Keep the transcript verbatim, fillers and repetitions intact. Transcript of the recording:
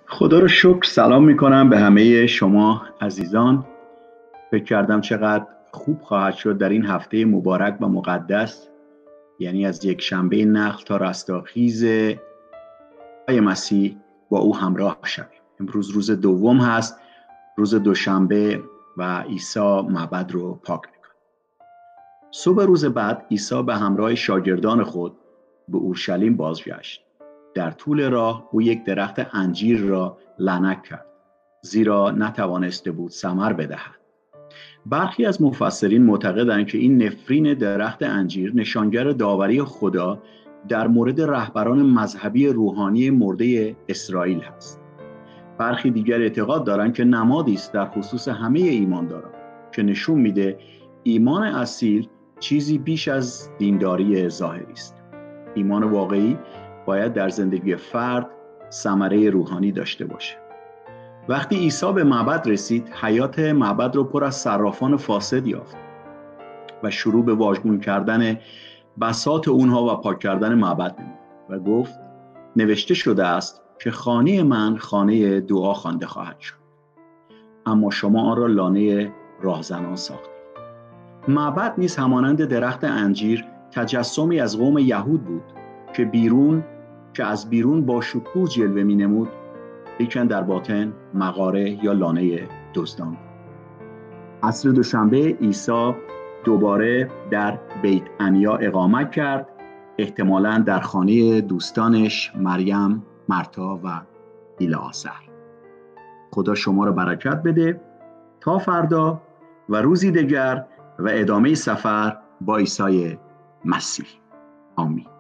خدا رو شکر. سلام میکنم به همه شما عزیزان. فکر کردم چقدر خوب خواهد شد در این هفته مبارک و مقدس، یعنی از یک شنبه نخل تا رستاخیز ای مسیح با او همراه شویم. امروز روز دوم هست، روز دوشنبه، و عیسی معبد رو پاک میکنه. صبح روز بعد عیسی به همراه شاگردان خود به اورشلیم بازگشت. در طول راه او یک درخت انجیر را لنگ کرد، زیرا نتوانسته بود ثمر بدهد. برخی از مفسرین معتقدند که این نفرین درخت انجیر نشانگر داوری خدا در مورد رهبران مذهبی روحانی مرده اسرائیل است. برخی دیگر اعتقاد دارند که نمادی است در خصوص همه ایمانداران که نشون میده ایمان اصیل چیزی بیش از دینداری ظاهری است. ایمان واقعی باید در زندگی فرد ثمره روحانی داشته باشه. وقتی عیسی به معبد رسید، حیات معبد رو پر از صرافان فاسد یافت و شروع به واژگون کردن بساط اونها و پاک کردن معبد نمود و گفت نوشته شده است که خانه من خانه دعا خوانده خواهد شد، اما شما آن را لانه راهزنان ساختید. معبد نیز همانند درخت انجیر تجسمی از قوم یهود بود که بیرون که از بیرون با شکوه جلوه می نمود، لیکن در باطن مغاره یا لانه دزدان بود. عصر دوشنبه عیسی دوباره در بیت عنیا اقامت کرد، احتمالاً در خانه دوستانش مریم، مرتا و ایلعازر. خدا شما را برکت بده تا فردا و روزی دیگر و ادامه سفر با عیسی مسیح. آمین.